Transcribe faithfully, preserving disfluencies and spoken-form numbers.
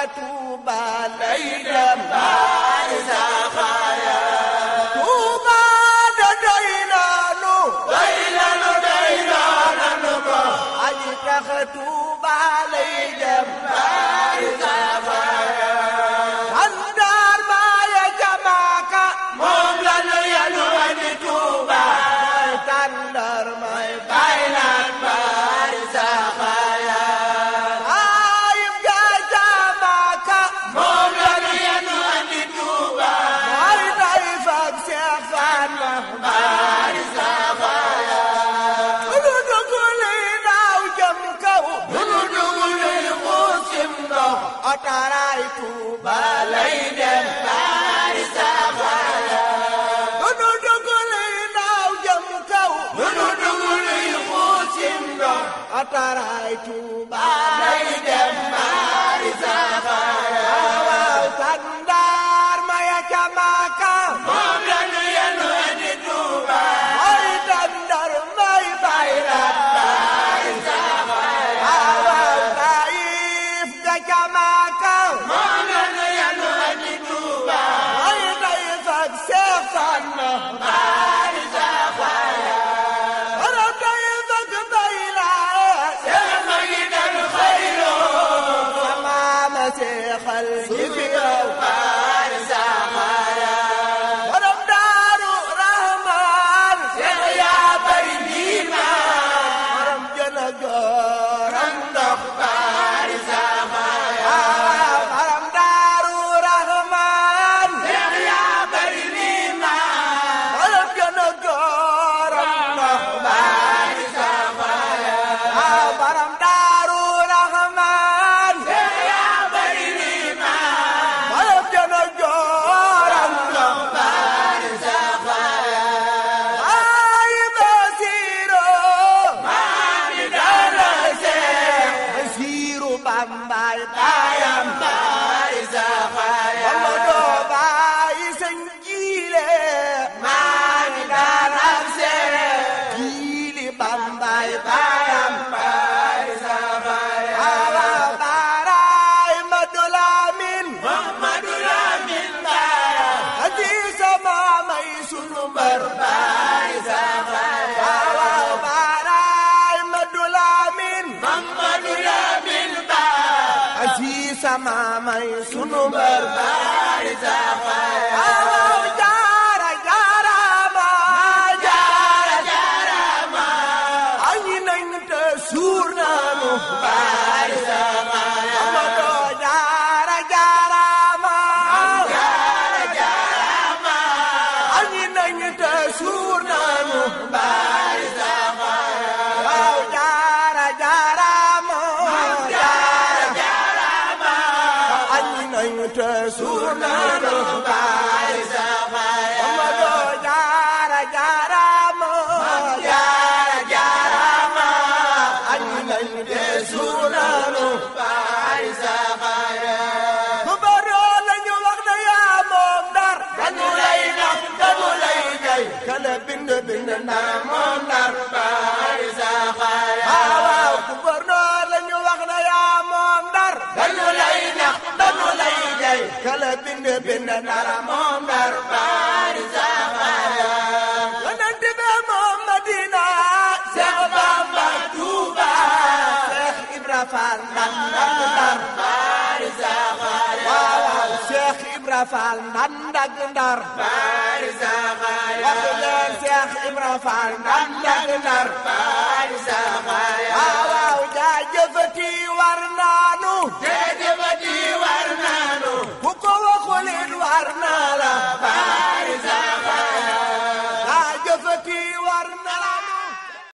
Tuuba lay dem baari saxaaya Tuuba da doy naanu doy naanu doy naanu ko aji tax Tuuba lay dem baari saxaaya Andar baaya jamaaka moom la nu yanu andi Tuuba Tandar may bay naan baari saxaaya ayib jaay jamaaka moom la nu yanu andi Tuuba ay day fak Seex Fatma baari saxaaya lu duguli daaw jëm kaw lu duguli xuusim ndox otaraay Tuuba lay dem baari saxaaya lu duguli daaw jëm kaw lu duguli xuusim ndox otaraay Tuuba lay dem baari saxaaya waaw Tandar maya ca Makka moom la nu yanu andi Tuuba ay Tandar may bayrat baari saxaaya waaw Taif ga ca Makka moom la nu yanu andi Tuuba ay Taif ak Seex Fatma baari saxaaya wara Taif ak bayrat Seex ma ngi dal xayro sama ma seexal ñi fi raw baari saxaaya borom Daaru Rahmaan Seex yaa bari liimaan borom jën a gooram ndox baari saxaaya borom Daaru Rahmaan Seex yaa bari liimaan borom jën a gooram ndox baari saxaaya borom Daaru Rahmaan Seex yaa bari liimaan borom jën a gooram ndox baari saxaaya ay Basiiro maami dara Seex Basiiru Bambaay baayam baari saxaaya Mamadu baay Sëñ Jiile maami dara Seex Jiili Bambaay baayam baari saxaaya baaraay Madu Lamin Mamadu Lamin baaya Hadiisa maamay sunu mbër baari saxaaya baaraay Madu Lamin Mamadu Lamin baaya Hadiisa maamay sunu mbër baari saxaaya jaara jaaraama jaara jaaraama añi nañ te suur naanu baari saxaaya Amadu jaara jaaraama jaara jaaraama añi nañ te suur naanu baari saxaaya waaw jaara jaaraama jaara jaaraama añi nañ te suur naanu baari saxaaya Amadu jaara jaaraama jaara jaaraama añi nañ te suur naanu baari saxaaya ku baroo lañu wax na yaa moom Ndar dañu lay nax dañu lay jay kala bind bind Ndar moom Ndar baari saxaaya waaw ku baroo lañu wax na yaa moom Ndar dañu lay nax dañu lay jay kala bind bind Ndar moom Ndar baari saxaaya yonent bi moom Madina Seex Bamba Tuuba Seex Ibra Faal Ndar Ndar baari saxaaya waaw Seex Ibra Faal Ndar Ndar baari saxaaya wax leen Seex Ibra Faal Ndar Ndar baari saxaaya